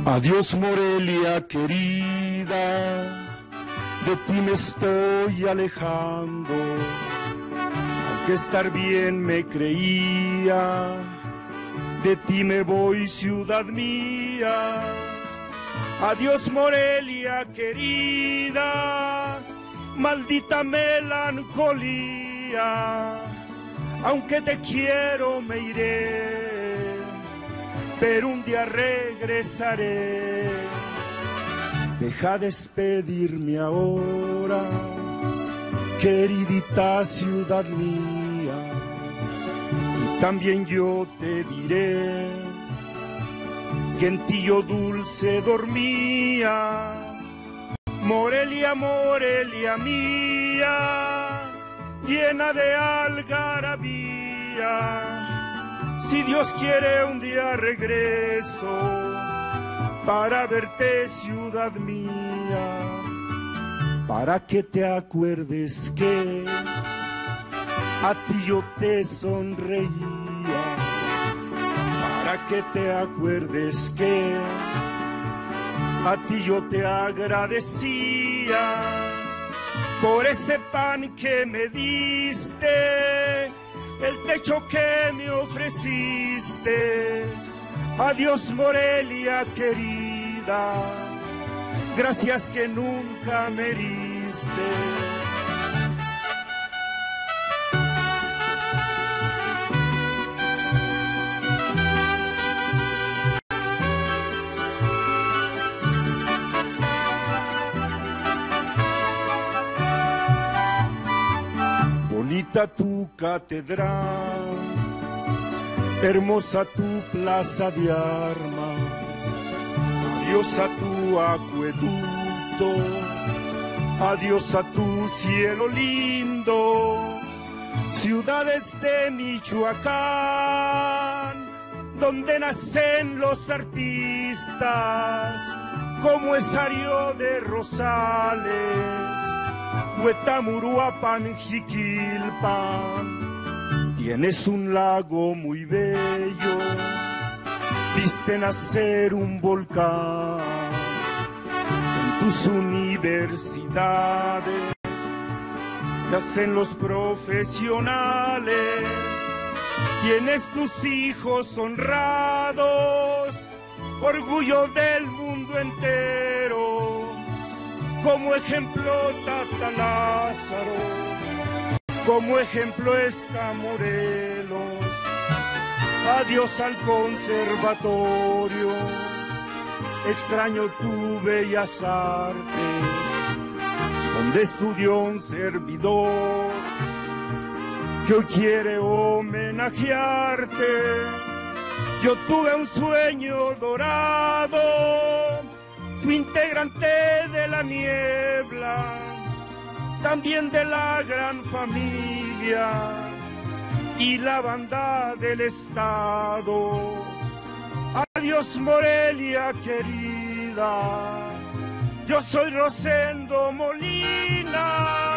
Adiós, Morelia querida, de ti me estoy alejando, aunque estar bien me creía, de ti me voy, ciudad mía. Adiós, Morelia querida, maldita melancolía, aunque te quiero me iré, pero un día regresaré. Deja despedirme ahora, queridita ciudad mía, y también yo te diré que en ti yo dulce dormía. Morelia, Morelia mía, llena de algarabía, si Dios quiere un día regreso para verte, ciudad mía, para que te acuerdes que a ti yo te sonreía, para que te acuerdes que a ti yo te agradecía por ese pan que me diste, el techo que me ofreciste. Adiós, Morelia querida, gracias que nunca me heriste. Bonita tu catedral, hermosa tu plaza de armas, adiós a tu acueducto, adiós a tu cielo lindo, ciudades de Michoacán, donde nacen los artistas, como Esario de Rosales, Huetamuruapan, Jiquilpan. Tienes un lago muy bello, viste nacer un volcán. En tus universidades te hacen los profesionales. Tienes tus hijos honrados, orgullo del mundo entero. Como ejemplo Tata Lázaro, como ejemplo está Morelos. Adiós al conservatorio, extraño tu bellas artes, donde estudió un servidor que hoy quiere homenajearte. Yo tuve un sueño dorado, fui integrante de la niebla, también de la gran familia y la banda del Estado. Adiós, Morelia querida, yo soy Rosendo Molina.